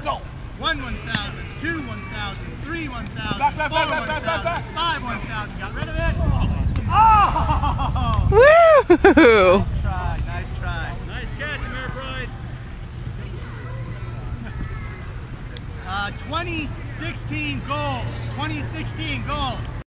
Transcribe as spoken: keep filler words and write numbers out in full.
Go. One one thousand, two one thousand, three one thousand, Back, back, four back, one back, back, thousand, back. five one thousand. Got rid of it. Oh! Woo! Nice try, nice try. Nice catch, Mare Pride. Uh, twenty sixteen goal. twenty sixteen goal.